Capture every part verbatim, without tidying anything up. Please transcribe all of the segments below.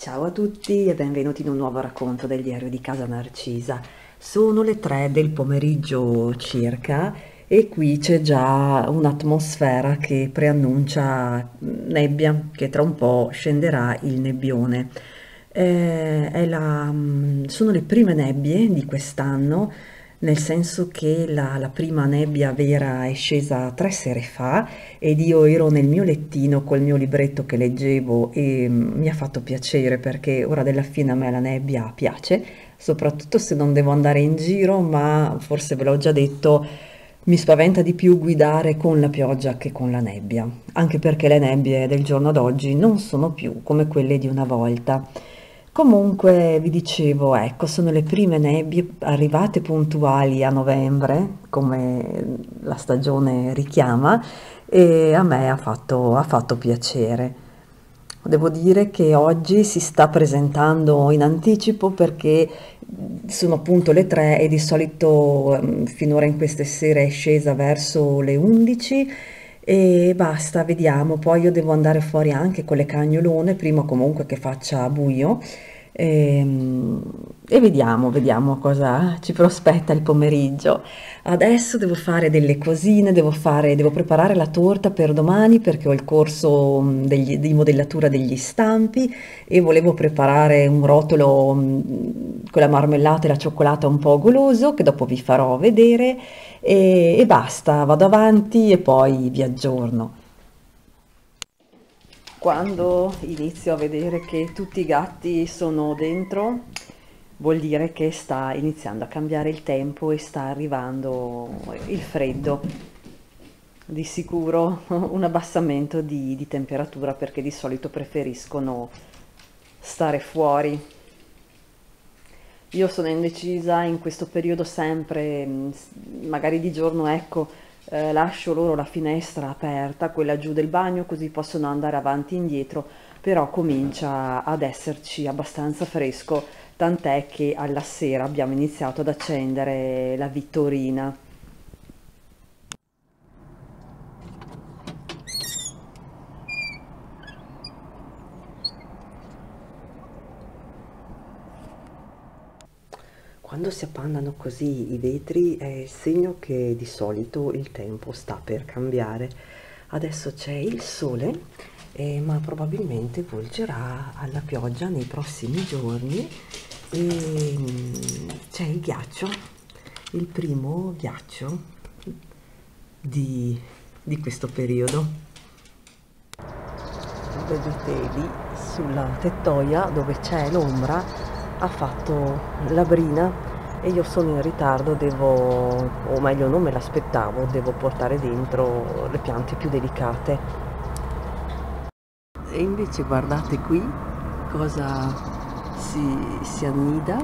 Ciao a tutti e benvenuti in un nuovo racconto del diario di casa Narcisa. Sono le tre del pomeriggio circa e qui c'è già un'atmosfera che preannuncia nebbia, che tra un po' scenderà il nebbione. Eh, è la- sono le prime nebbie di quest'anno, nel senso che la, la prima nebbia vera è scesa tre sere fa ed io ero nel mio lettino col mio libretto che leggevo e mm, mi ha fatto piacere perché ora della fine a me la nebbia piace, soprattutto se non devo andare in giro, ma forse ve l'ho già detto, mi spaventa di più guidare con la pioggia che con la nebbia, anche perché le nebbie del giorno d'oggi non sono più come quelle di una volta. Comunque vi dicevo, ecco, sono le prime nebbie arrivate puntuali a novembre, come la stagione richiama, e a me ha fatto, ha fatto piacere. Devo dire che oggi si sta presentando in anticipo perché sono appunto le tre e di solito ehm, finora in queste sere è scesa verso le undici e basta, vediamo. Poi io devo andare fuori anche con le cagnolone, prima comunque che faccia buio. Ehm, E, vediamo, vediamo cosa ci prospetta il pomeriggio. Adesso devo fare delle cosine, devo fare, devo preparare la torta per domani perché ho il corso mh, degli- di modellatura degli stampi e volevo preparare un rotolo mh, con la marmellata e la cioccolata un po' goloso che dopo vi farò vedere e, e basta, vado avanti e poi vi aggiorno. Quando inizio a vedere che tutti i gatti sono dentro, vuol dire che sta iniziando a cambiare il tempo e sta arrivando il freddo. Di sicuro un abbassamento di, di temperatura perché di solito preferiscono stare fuori. Io sono indecisa in questo periodo sempre, mh, s- magari di giorno, ecco, eh, lascio loro la finestra aperta, quella giù del bagno, così possono andare avanti e indietro, però comincia ad esserci abbastanza fresco, tant'è che alla sera abbiamo iniziato ad accendere la vittorina. Quando si appannano così i vetri è il segno che di solito il tempo sta per cambiare. Adesso c'è il sole, eh, ma probabilmente volgerà alla pioggia nei prossimi giorni e mm, c'è il ghiaccio, il primo ghiaccio di, di questo periodo. Vedete lì sulla tettoia dove c'è l'ombra ha fatto la brina e io sono in ritardo, devo, o meglio non me l'aspettavo, devo portare dentro le piante più delicate. E invece guardate qui cosa si, si annida.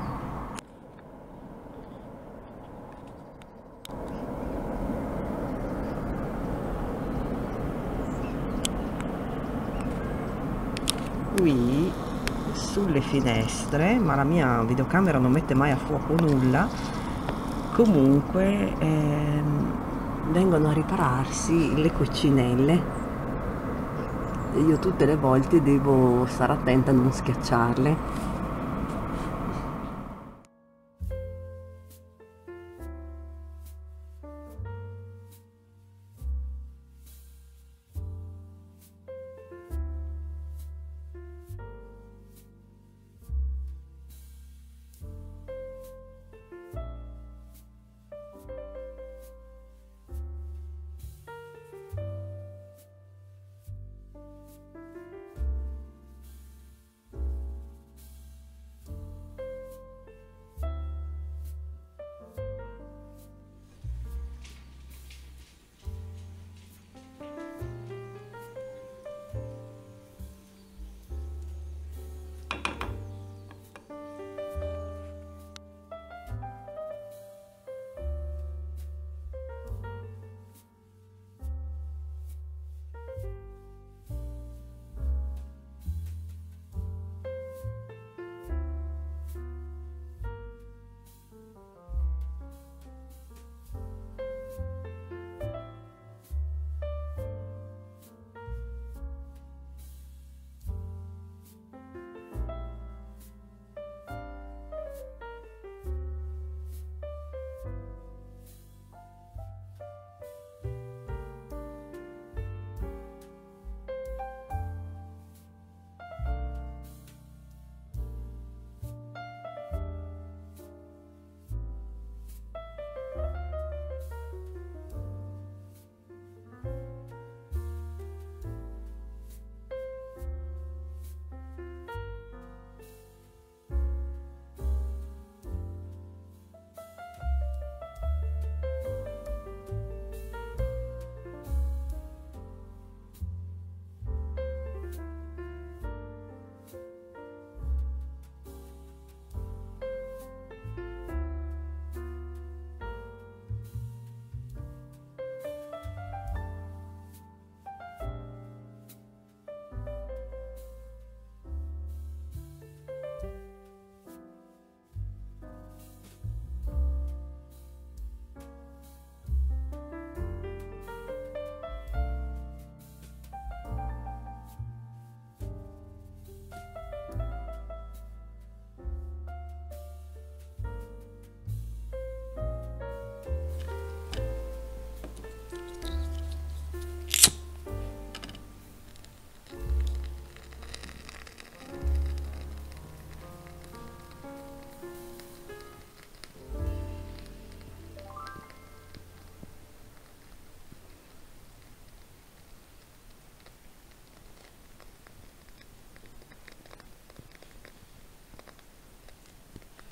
Qui sulle finestre, ma la mia videocamera non mette mai a fuoco nulla, comunque ehm, vengono a ripararsi le coccinelle e io tutte le volte devo stare attenta a non schiacciarle.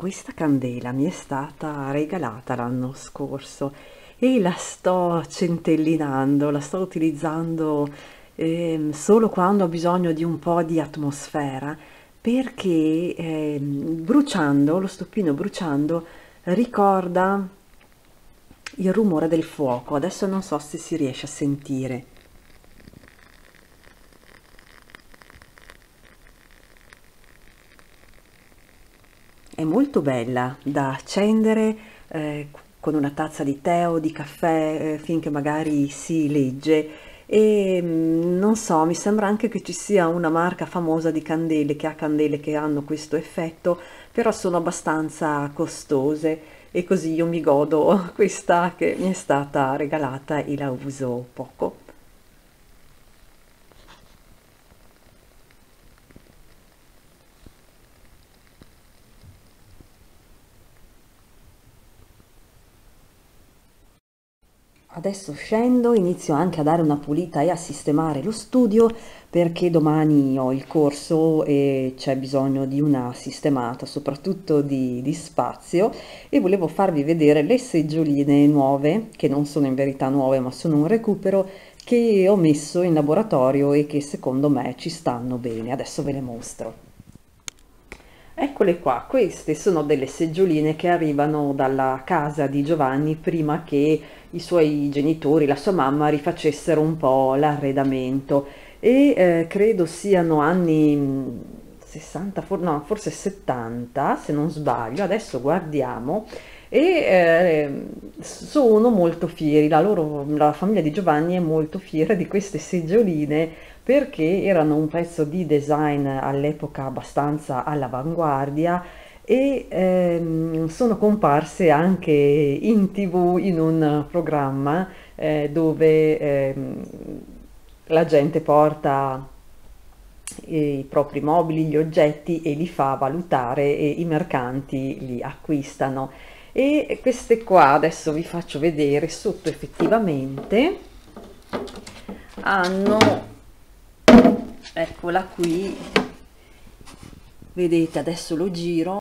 Questa candela mi è stata regalata l'anno scorso e la sto centellinando, la sto utilizzando ehm, solo quando ho bisogno di un po' di atmosfera, perché ehm, bruciando, lo stoppino bruciando, ricorda il rumore del fuoco. Adesso non so se si riesce a sentire. È molto bella da accendere eh, con una tazza di tè o di caffè eh, finché magari si legge e mm, non so, mi sembra anche che ci sia una marca famosa di candele che ha candele che hanno questo effetto, però sono abbastanza costose e così io mi godo questa che mi è stata regalata e la uso poco. Adesso scendo, inizio anche a dare una pulita e a sistemare lo studio perché domani ho il corso e c'è bisogno di una sistemata, soprattutto di, di spazio, e volevo farvi vedere le seggioline nuove, che non sono in verità nuove ma sono un recupero che ho messo in laboratorio e che secondo me ci stanno bene. Adesso ve le mostro. Eccole qua, queste sono delle seggioline che arrivano dalla casa di Giovanni prima che i suoi genitori, la sua mamma, rifacessero un po' l'arredamento e eh, credo siano anni mh, sessanta, for- no, forse settanta se non sbaglio, adesso guardiamo e eh, sono molto fieri, la loro, la famiglia di Giovanni è molto fiera di queste seggioline perché erano un pezzo di design all'epoca abbastanza all'avanguardia e ehm, sono comparse anche in T V in un programma eh, dove ehm, la gente porta i propri mobili, gli oggetti e li fa valutare e i mercanti li acquistano. E queste qua adesso vi faccio vedere sotto effettivamente hanno, eccola qui, vedete adesso lo giro,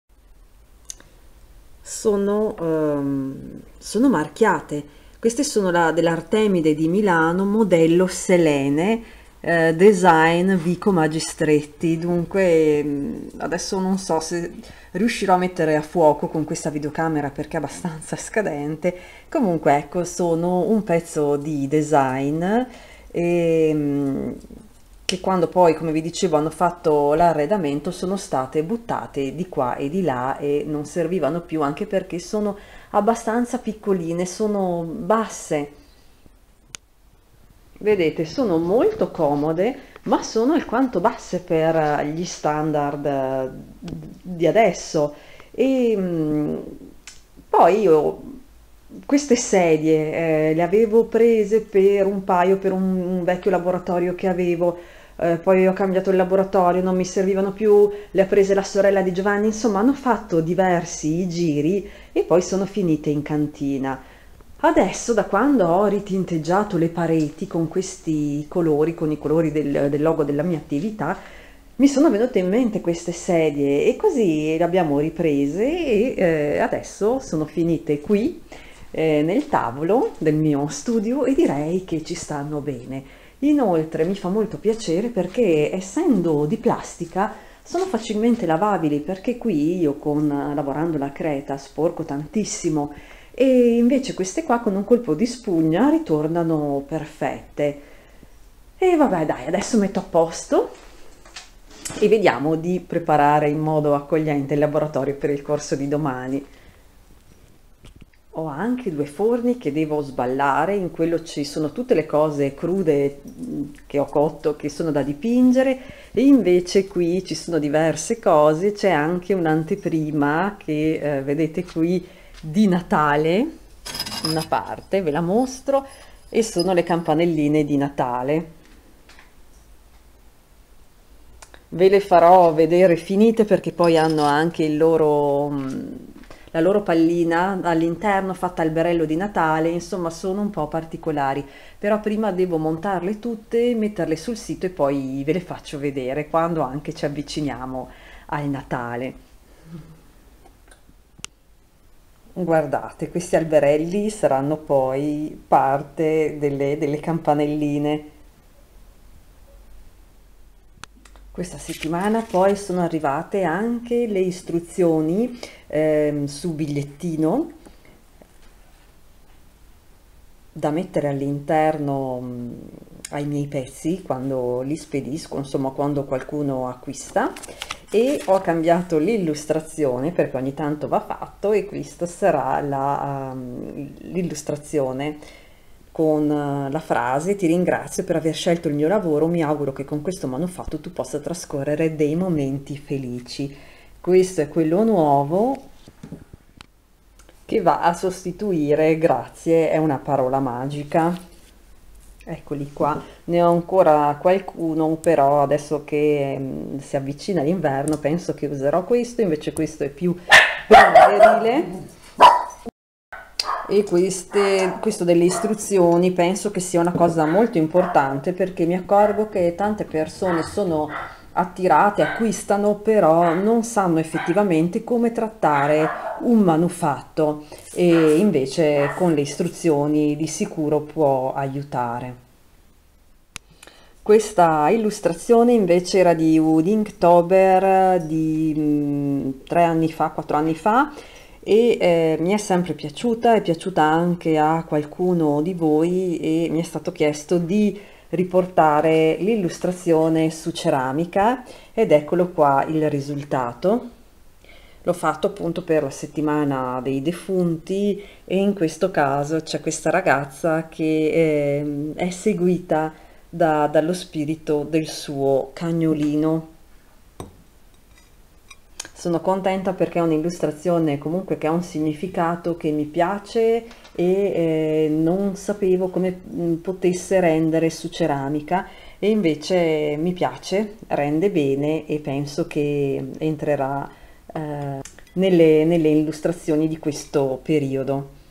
sono, ehm, sono marchiate. Queste sono la, dell'Artemide di Milano, modello Selene, eh, design Vico Magistretti. Dunque, mh, adesso non so se riuscirò a mettere a fuoco con questa videocamera perché è abbastanza scadente. Comunque, ecco, sono un pezzo di design e, mh, che quando poi, come vi dicevo, hanno fatto l'arredamento sono state buttate di qua e di là e non servivano più, anche perché sono abbastanza piccoline, sono basse. Vedete, sono molto comode, ma sono alquanto basse per eh, gli standard eh, di adesso. E mh, poi io queste sedie eh, le avevo prese per un paio, per un, un vecchio laboratorio che avevo, eh, poi ho cambiato il laboratorio, non mi servivano più, le ha prese la sorella di Giovanni, insomma hanno fatto diversi giri e poi sono finite in cantina. Adesso, da quando ho ritinteggiato le pareti con questi colori, con i colori del, del logo della mia attività, mi sono venute in mente queste sedie e così le abbiamo riprese e eh, adesso sono finite qui eh, nel tavolo del mio studio e direi che ci stanno bene. Inoltre mi fa molto piacere perché essendo di plastica sono facilmente lavabili perché qui io con lavorando la creta sporco tantissimo e invece queste qua con un colpo di spugna ritornano perfette. E vabbè dai, adesso metto a posto e vediamo di preparare in modo accogliente il laboratorio per il corso di domani. Ho anche due forni che devo sballare, in quello ci sono tutte le cose crude mh, che ho cotto che sono da dipingere e invece qui ci sono diverse cose, c'è anche un'anteprima che eh, vedete qui di Natale, una parte, ve la mostro, e sono le campanelline di Natale. Ve le farò vedere finite perché poi hanno anche il loro, mh, la loro pallina all'interno fatta alberello di Natale, insomma sono un po' particolari, però prima devo montarle tutte, metterle sul sito e poi ve le faccio vedere quando anche ci avviciniamo al Natale. Guardate, questi alberelli saranno poi parte delle, delle campanelline. Questa settimana poi sono arrivate anche le istruzioni ehm, su bigliettino da mettere all'interno mh, ai miei pezzi quando li spedisco, insomma quando qualcuno acquista, e ho cambiato l'illustrazione perché ogni tanto va fatto, e questa sarà la, um, l'illustrazione con uh, la frase: ti ringrazio per aver scelto il mio lavoro, mi auguro che con questo manufatto tu possa trascorrere dei momenti felici. Questo è quello nuovo che va a sostituire grazie, è una parola magica. Eccoli qua, ne ho ancora qualcuno, però adesso che mm, si avvicina l'inverno penso che userò questo, invece questo è più primaverile. E queste, questo delle istruzioni penso che sia una cosa molto importante, perché mi accorgo che tante persone sono attirate, acquistano, però non sanno effettivamente come trattare un manufatto, e invece con le istruzioni di sicuro può aiutare. Questa illustrazione invece era di un Inktober di mm, tre anni fa, quattro anni fa, e eh, mi è sempre piaciuta, è piaciuta anche a qualcuno di voi, e mi è stato chiesto di riportare l'illustrazione su ceramica, ed eccolo qua il risultato. L'ho fatto appunto per la settimana dei defunti, e in questo caso c'è questa ragazza che ehm, è seguita da- dallo spirito del suo cagnolino. Sono contenta perché è un'illustrazione comunque che ha un significato che mi piace, e eh, non sapevo come mm, potesse rendere su ceramica, e invece mi piace, rende bene, e penso che entrerà eh, nelle, nelle illustrazioni di questo periodo.